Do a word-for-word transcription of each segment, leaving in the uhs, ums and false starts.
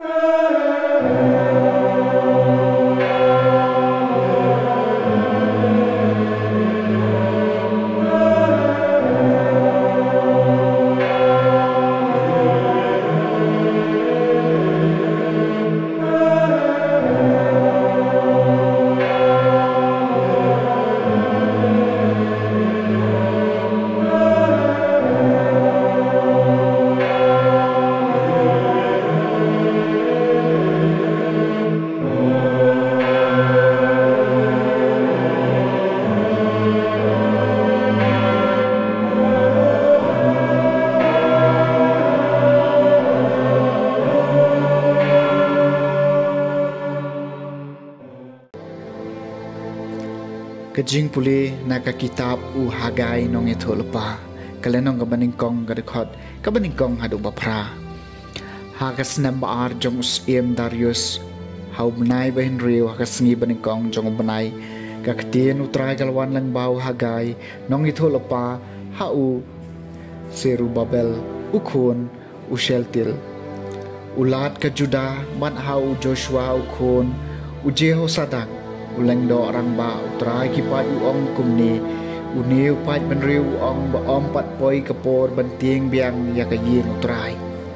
Kajing puli naka kitab u Hagai nong itu lupa kalenong kabaning kong kadekot kabaning kong hadu bapra hagas nambar jong usiem Darius hau benai bahin riu hagas ngi baning kong jong benai kakatien utrai galwan lang bau Hagai nong itu lupa hau Serubabel ukun usheltil ulat ke Juda man hau Joshua ukun ujeho sadak ulang do orang ba utrai kipat uong kumni uniu pat benriu uong ba om pat poi kapor banting biang ya kayin utrai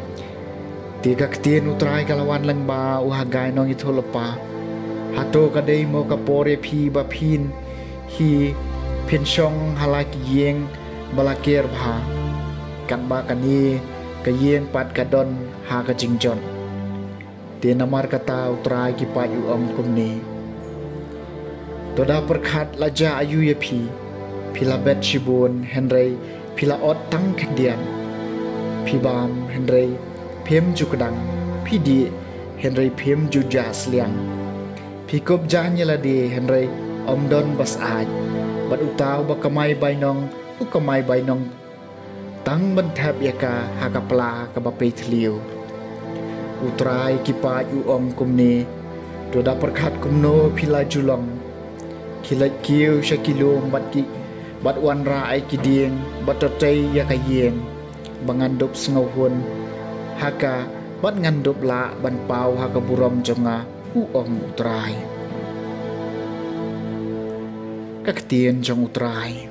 tiga ketien utrai kalawan lang ba u Hagai nong itu lepa hato kadai mo kapore phi ba phin hi penshong halaki yeng balakir bha kan ba kani kayen pat kadon ha ka jingjon te namar kata utrai kipat uong kumni Toda perkat laja ayu ya pi, pila bet shibun Henry, pila ot tang kendian, pi bam Henry, pem jukadang, pi di Henry pem juja seliang, pi kop jahnya ladi Henry omdon bas aj, bat utau bakamai bainong, ukamai bainong, tang bentap yaka hakapla kabapai teliu, utrai kipat uom kumni, toda perkat kumno pila julong. Kilat kiu syakilum bat ki bat wan rai kiding bat totai ya kayeng bangandup sengauhun haka bat ngandup la ban pau haka buram jonga uom utrai kakatien jong utrai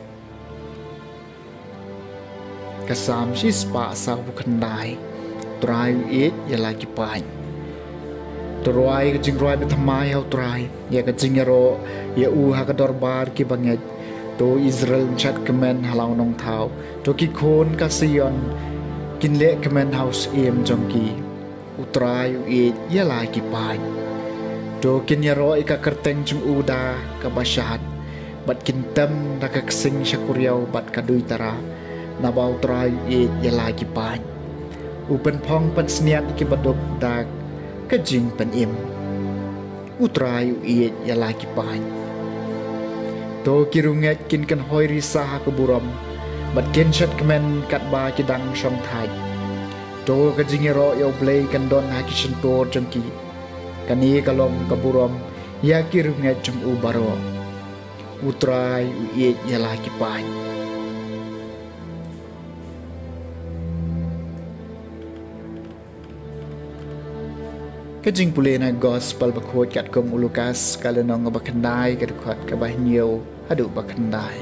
kasam sispa sa bukandai utrai it ya lagi pai Teruai ke jingruai betamai hau terai ya ke jingero ya u ha ke dorbar ki banget to Israel chat kemen halau nong thau to ki khon ka sion kin le kemen house em jongki utrai u e ya la ki pai to kin ya ro ka kerteng jung u da ka basyat bat kin tem da ka sing syakuriau bat ka dui tara na bau trai e ya la ki pai u pen phong pen sniat ki badok da kajing pen im utrai u iet ya lagi pan to kirunget kin kan hoi risah ke buram bat kin chat kemen kat ba kidang shong thai to kajing ro yo blay kan don ha ki sentor jengki kani kalom ke buram ya kirunget jeng u baro utrai u iet ya lagi pan Kajing pulih na gospel bakot kat kom ulukas kala nong bakandai kadukot kabahniyo adu bakandai.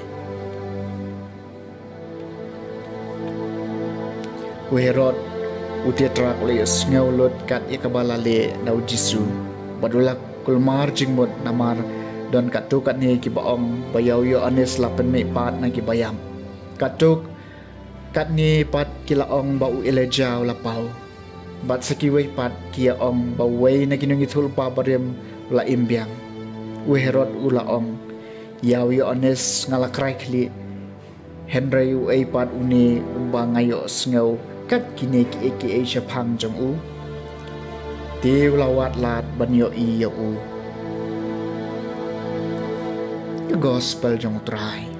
Uherot utiatrak leus ngaulut kat ikabalale nau Jisu badulak kulmar jingmut namar don katuk kat ni kibaong bayaw yo anis lapen me pat na kibayam katuk kat ni pat kilaong bau Elijah lapau bat sakiway pat kia ong baway na kinungitul pabarem la imbiang uherot ulaong yaw yo anis ngalakray kli Henry u ay pat uni umba ngayo sngaw kat kinik iki ay syapang jong u tiw lawat lat banyo iyo u the gospel jong utray